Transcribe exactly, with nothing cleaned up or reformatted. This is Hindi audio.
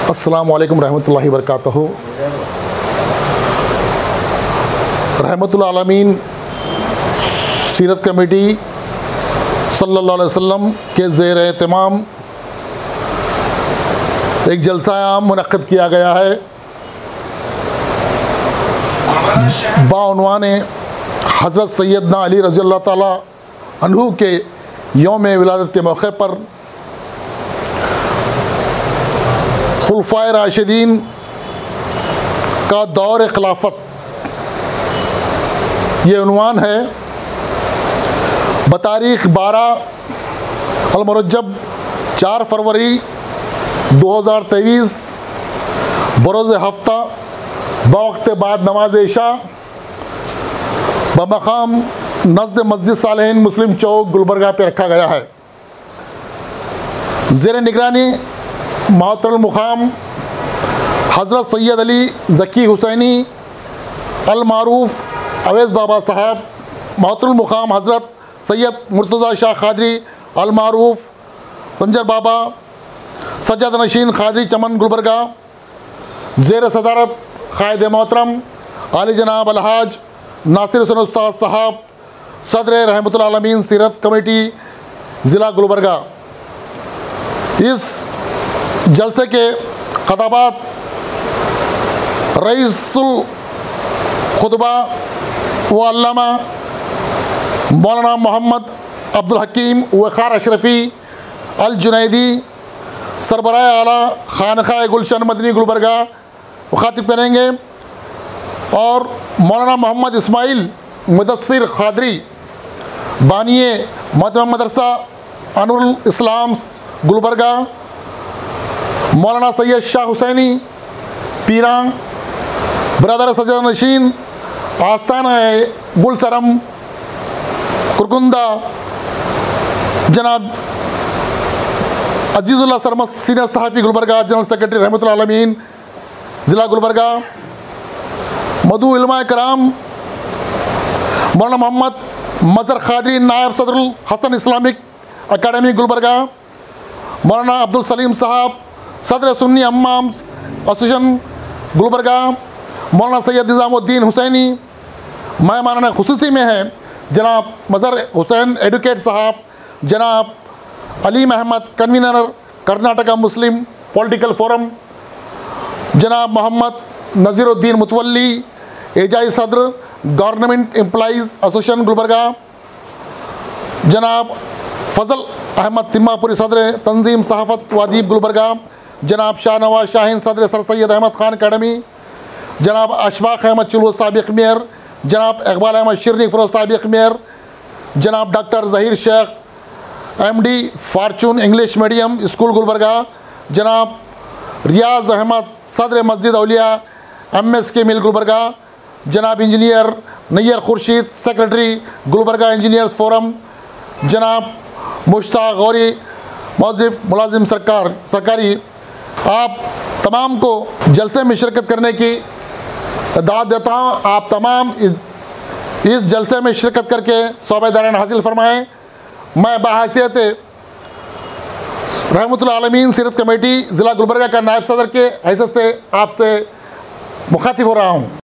अस्सलामु अलैकुम रहमतुल्लाहि वबरकातुहू। रहमतुल आलमीन सीरत कमेटी सल्लल्लाहु अलैहि वसल्लम के ज़ेर एहतमाम एक जलसा आम मुनक़्क़िद किया गया है बाउनवान हज़रत सैयदना अली रज़ी अल्लाह ताला अन्हु के यौम विलादत के मौके पर खुलफ़ाए राशिदीन का दौर खिलाफत, ये उन्वान है। बतारीख़ बारह अलमुरज्जब चार फरवरी दो हज़ार तेईस बरोज़ हफ्ता बवक्त बाद नमाज इशा बमकाम नज़द मस्जिद सालेहीन मुस्लिम चौक गुलबर्गा पे रखा गया है। ज़ेर निगरानी मोहतरम मुकाम हज़रत सैयद अली ज़की हुसैनी अल मारूफ़ अवैस बाबा साहब, मोहतरम मुकाम हज़रत सैयद मुर्तज़ा शाह क़ादरी अल मारूफ़ पंजर बाबा सज्जाद नशीन क़ादरी चमन गुलबर्गा, ज़ेर सदारत क़ायद मोहतरम आली जनाब अलहाज नासिर हुसैन उस्ताद साहब, सदर रहमतुल आलमीन सीरत कमेटी ज़िला गुलबर्गा। इस जलसे के ख़ताबात रईसुल खुतबा व अल्लामा मौलाना मोहम्मद अब्दुल हकीम वक़ार अशरफ़ी अल जुनैदी सरबराह आला खानक़ाह गुलशन मदनी गुलबर्गा मुखातिब करेंगे और मौलाना मोहम्मद इस्माइल मुदस्सिर क़ादरी बानिए मजमा मदरसा अनुरुल इस्लाम गुलबर्गा, मौलाना सैयद शाह हुसैनी पीरां ब्रदर सज्जाद नशीन आस्ताना गुलसरम कुरकुंदा, जनाब अजीज़ुल्लाह सरमस सीनियर सहाफ़ी गुलबर्गा जनरल सेक्रेटरी रहमतुल आलमीन ज़िला गुलबर्गा, मदू इल्मा कराम मौलाना मोहम्मद मज़हर क़ादरी नायब सदरुल हसन इस्लामिक अकाडमी गुलबर्गा, मौलाना अब्दुल सलीम साहब सदर सुन्नी अम्माम एसोसिएशन गुलबर्गा, मौलाना सैयद निज़ामुद्दीन हुसैनी, मेहमान खुसूसी में हैं जनाब मज़हर हुसैन एडवोकेट साहब, जनाब Aleem Ahmed convener Karnataka Muslim political forum, जनाब मोहम्मद नज़ीरुद्दीन मुतवल्ली एजाई सदर गवर्नमेंट एम्प्लॉइज़ एसोसिएशन गुलबर्गा, जनाब फ़ज़ल अहमद तिम्मापुरी सदर तंजीम सहाफ़त वादीब गुलबर्गा, जनाब शाह नवाज शाहीन सदर सर सैयद अहमद ख़ान अकेडमी, जनाब अशफाक़ अहमद चुलू साबिक़ मेयर, जनाब इकबाल अहमद शिरनी फ़रोज़ साबिक़ मेयर, जनाब doctor Zaheer Sheikh M D Fortune English medium school Gulbarga, जनाब रियाज़ अहमद सदर मस्जिद औलिया एम एस के मिल गुलबर्गा, जनाब engineer Nayyar Khurshid secretary Gulbarga engineers forum, जनाब मुश्ताक गौरी मौज़िफ़ मुलाजिम सरकार सरकारी। आप तमाम को जलसे में शिरकत करने की दावत देता हूँ। आप तमाम इस इस जलसे में शिरकत करके सौबेदारान हासिल फरमाएँ। मैं बहैसियत रहमतुल आलमीन सीरत कमेटी ज़िला गुलबर्गा का नायब सदर के हैसियत से आपसे मुखातिब हो रहा हूँ।